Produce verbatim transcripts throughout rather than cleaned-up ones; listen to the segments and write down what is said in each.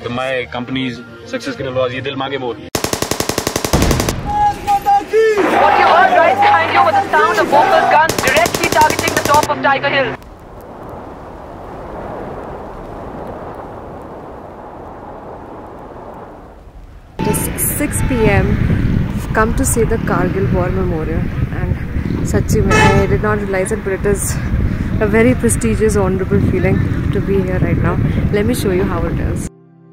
My company's success के लिए ये दिल मांगे बोल. What you heard right behind you was the sound of Bofors guns directly targeting the top of Tiger Hill. It is six p m I've come to see the Kargil War Memorial, and sachi mein, I did not realize it, but it is a very prestigious, honorable feeling to be here right now. Let me show you how it is.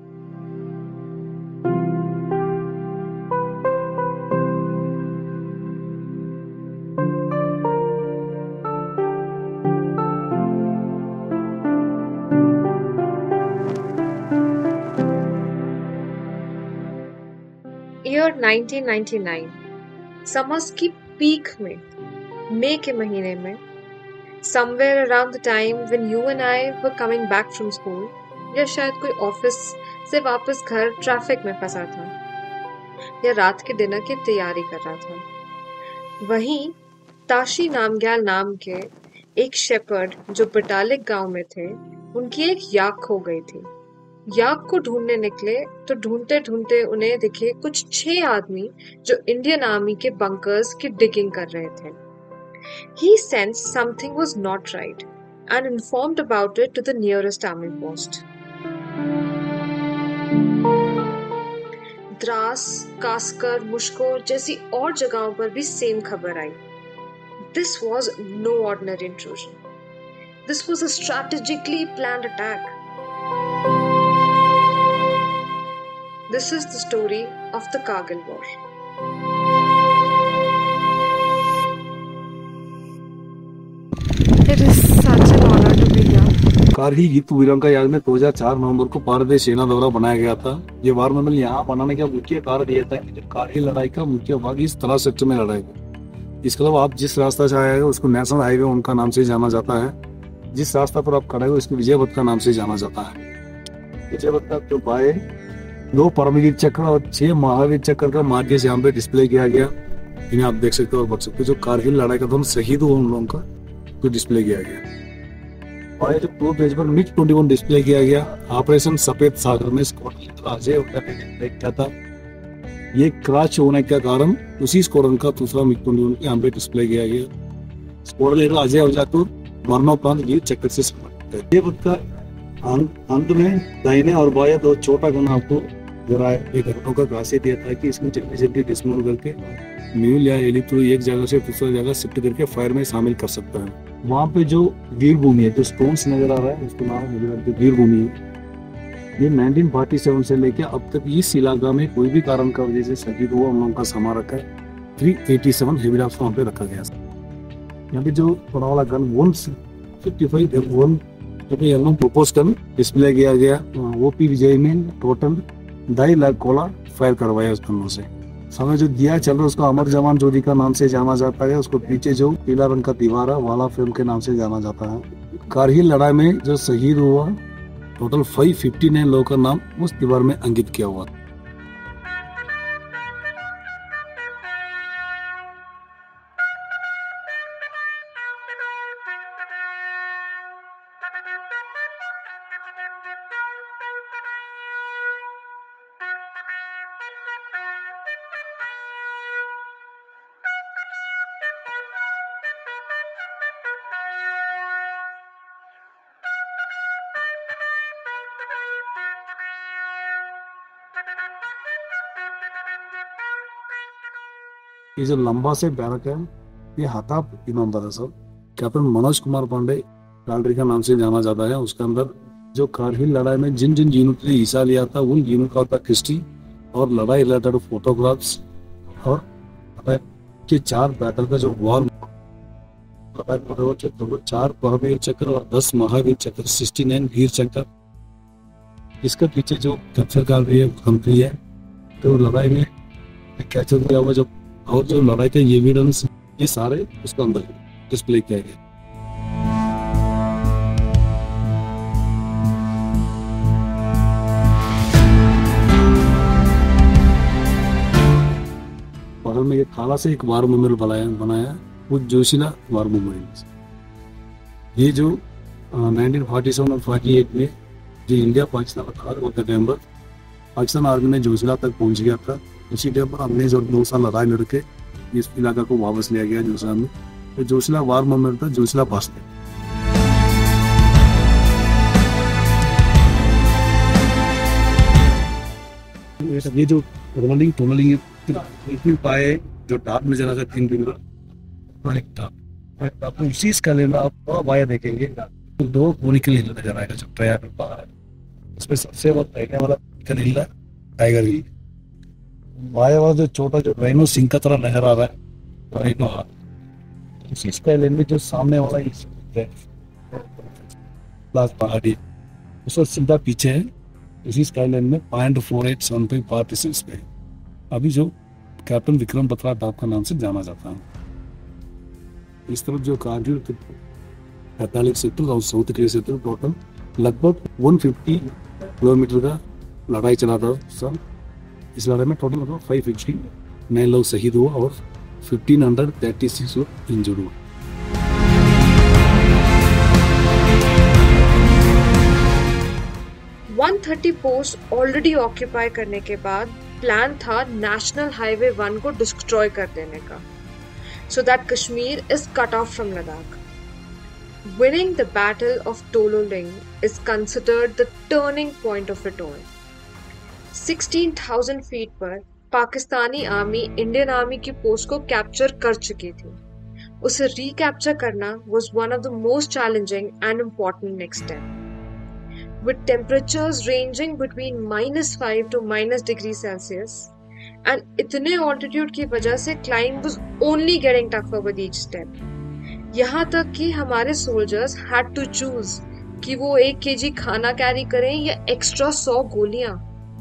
Year nineteen ninety-nine, summers की peak में, मई के महीने में, somewhere around the time when you and I were coming back from school, या शायद कोई office से वापस घर ट्रैफिक में फंसा था, या रात के डिनर की तैयारी कर रहा था, वहीं ताशी नामग्याल नाम के एक शेपर्ड जो बटालिक गांव में थे, उनकी एक याक खो गई थी। याक को ढूंढने निकले तो ढूंढते ढूंढते उन्हें दिखे कुछ छह आदमी जो इंडियन आर्मी के बंकर्स की डिगिंग कर रहे थे। He sensed something was not right and informed about it to the nearest army post. Dras, Kaskar, मुश्कोर जैसी और जगहों पर भी सेम खबर आई। This was no ordinary intrusion. This was a strategically planned attack. This is the story of the Kargil War. It is such an honor to be here. Kargil युद्ध वीरों का याद में दो हज़ार चार नवंबर को भारतीय सेना द्वारा बनाया गया था। ये वार मेमोरियल यहाँ बनाने का मुख्य कारण यह था कि कारगिल लड़ाई का मुख्य भाग इस तराश सेक्टर में लड़ाई गया। इसके अलावा आप जिस रास्ता से आए हैं उसको नेशनल हाईवे उनका नाम से जाना जाता है। जिस रास्ता पर आप खड़े हो इसको विजय पथ का नाम से जाना जाता है। विजय पथ का जो बाएं दो परमवीर चक्र और छह महावीर चक्र का मार्ग यहाँ पे डिस्प्ले किया गया, इन्हें आप देख सकते हो और पढ़ सकते हो। जो कारगिल लड़ाई का हम शहीद हुए उन लोगों का तो डिस्प्ले किया गया। और जो टू पेज पर मिग इक्कीस डिस्प्ले किया गया। ऑपरेशन सफेद सागर में स्क्वाड्रन क्या था, ये क्रैश होने के कारण उसी स्क्वाड्रन का दूसरा मिग इक्कीस यहाँ पे डिस्प्ले किया गया। स्क्वाड्रन लीडर अजय अवजातुर मरणोपरांत वीर चक्र से सम्मानित है। का अंत में दाहिने और बाएं दो छोटा गन आपको एक घटनों का खासियत यह था कि इसमें जल्दी जल्दी डिस्मोल करके म्यूल या एलिप्रो एक जगह से दूसरी जगह शिफ्ट करके फायर में शामिल कर सकता है। वहाँ पे जो वीर भूमि है, जो स्टोन्स नजर आ रहा है उसका नाम है वीर भूमि है। ये उन्नीस सौ सैंतालीस से लेकर अब तक इस इलाका में कोई भी कारण का वजह से शहीद हुआ उन लोगों का सामान रखा है। तीन सौ सत्तासी हेवी राफ्ट वहाँ पे रखा गया। यहाँ पे जो बड़ा वाला gun one fifty five one प्रोपोज गन डिस्प्ले किया गया। वो पी विजय में टोटल ढाई लाख गोला फायर करवाया उस गनों से। समय जो दिया चल रहा है उसको अमर जवान ज्योति का नाम से जाना जाता है। उसको पीछे जो पीला रंग का दीवार है वाला फिल्म के नाम से जाना जाता है। कारगिल लड़ाई में जो शहीद हुआ टोटल फाइव फिफ्टी नाइन लोगों का नाम उस दीवार में अंकित किया हुआ। ये जो लंबा से बैरक है ये हताब इमामबाड़ा sir captain Manoj Kumar Pandey gallery का नाम से जाना जाता है। उसके अंदर जो कारगिल लड़ाई में जिन जिन यूनिट ने हिस्सा लिया था उन यूनिट का हिस्ट्री और लड़ाई रिलेटेड फोटोग्राफ्स और के चार बैटल का जो वॉर चार परमवीर चक्र और दस महावीर चक्र सिक्सटी नाइन वीर चक्र। इसके पीछे जो कैप्चर गैलरी है कंपनी है तो लड़ाई में कैप्चर किया हुआ जो और जो लड़ाई के एविडेंस ये सारे उसके अंदर डिस्प्ले किया गया। बगल में ये काला से एक वार मेमोरियल बनाया बनाया वो जोशीला वार मेमोरियल। ये जो नाइनटीन फोर्टी सेवन और फोर्टी एट में जो इंडिया पाकिस्तान का टाइम पर पाकिस्तान आर्मी ने जोशिला तक पहुंच गया था। उसी टाइम पर अंग्रेज और दो साल लड़ाई लड़के इस इलाका को वापस लिया गया जोशिला में। तो जोशिला वार मोमेंट था, जोशिला पास था। ये जो रोलिंग टनलिंग पाए जो टॉप में जरा तीन दिन आपको उसी स्केल में आप वाया देखेंगे तो दो कोनिकल हिल नजर आएगा जो ट्रायंगल पहाड़ है। इसमें सबसे वो पहले वाला कोनिकल हिल है टाइगर हिल। वाया वाला जो छोटा जो राइनो सिंह का तरह नजर आ रहा है राइनो हाथ, उसी स्केल में जो सामने वाला है ब्लैक पहाड़ी उसका सीधा पीछे है। इसी स्काईलाइन में point four eight seven five participants पे अभी जो कैप्टन विक्रम बत्रा टॉप का नाम से जाना जाता है। इस तरफ जो कारगिल पैंतालीस सेक्टर और साउथ के सेक्टर टोटल लगभग एक सौ पचास किलोमीटर का लड़ाई चला था सब। इस लड़ाई में टोटल लगभग फाइव फिफ्टी नए लोग शहीद हुआ और फिफ्टीन हंड्रेड थर्टी सिक्स लोग इंजर्ड हुआ। एक सौ तीस पोस्ट ऑलरेडी ऑक्यूपाई करने के बाद प्लान था नेशनल हाईवे वन को डिस्ट्रॉय कर देने का, so that Kashmir is cut off from Ladakh. Winning the Battle of Tololing is considered the turning point of it all. sixteen thousand feet पर Pakistani army Indian army की post को capture कर चुकी थी। उसे रिकैप्चर करना was one of the most challenging and important next step. With temperatures ranging between minus five to minus degree Celsius, and इतने altitude की वजह से climb was only getting tougher with each step. यहाँ तक कि हमारे soldiers had to choose कि वो एक केजी खाना कैरी करें या एक्स्ट्रा सौ गोलियां।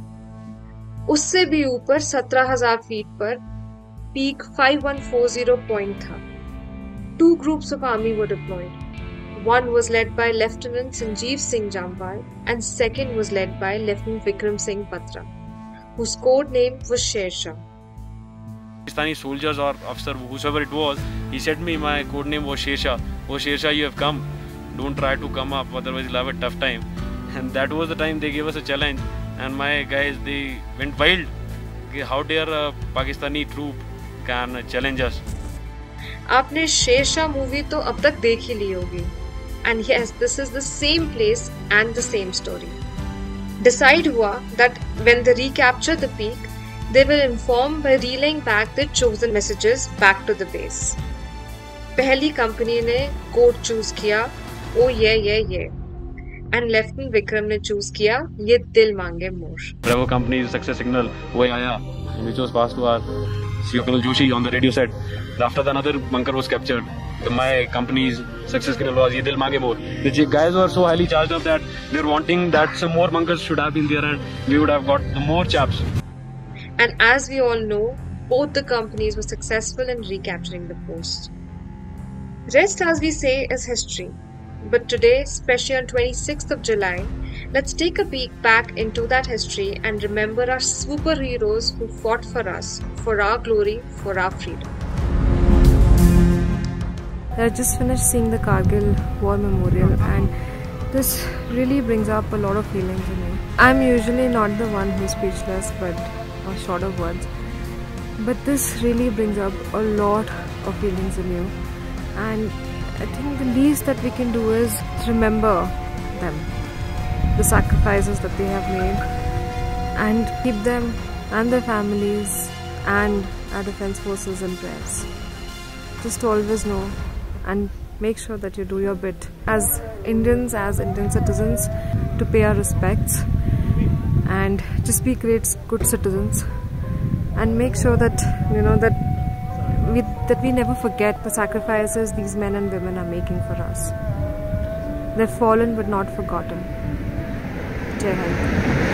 उससे भी ऊपर सत्रह हजार फीट पर peak five one four zero point था। Two groups of army were deployed. One was led by Lieutenant Sanjeev Singh Jambal and second was led by Lieutenant Vikram Singh Batra, whose code name was Sher Shah. Pakistani soldiers or officer, whoever it was, he said me my code name was Sher Shah. Oh Sher Shah, you have come. Don't try to come up, otherwise you'll have a tough time. And that was the time they gave us a challenge. And my guys, they went wild. How dare a Pakistani troop can challenge us? आपने Sher Shah movie तो अब तक देख ही ली होगी। And yes, this is the same place and the same story. Decide हुआ that when they recapture the peak, they will inform by relaying back their chosen messages back to the base. पहली company ने code choose किया, oh yeah yeah yeah, and Lieutenant Vikram ने choose किया, ये दिल मांगे मोर। Bravo company's success signal वो आया, which was passed to our C O Colonel Joshi on the radio set. After that, another bunker was captured. My company's success signal was ye dil mange more. The guys were so highly charged up that they were wanting that some more bunkers should have been there and we would have got the more chaps. And as we all know, both the companies were successful in recapturing the post. Rest, as we say, is history. But today, especially on twenty-sixth of July, let's take a peek back into that history and remember our superheroes who fought for us, for our glory, for our freedom. I just finished seeing the Kargil War Memorial and this really brings up a lot of feelings in me. I'm usually not the one who's speechless but or short of words. But this really brings up a lot of feelings in you. And I think the least that we can do is remember them, the sacrifices that they have made, and keep them and their families and our defense forces in prayers. Just always know and make sure that you do your bit as Indians, as Indian citizens, to pay our respects and just be great, good citizens, and make sure that you know that we that we never forget the sacrifices these men and women are making for us. They're fallen but not forgotten. Jai Hind.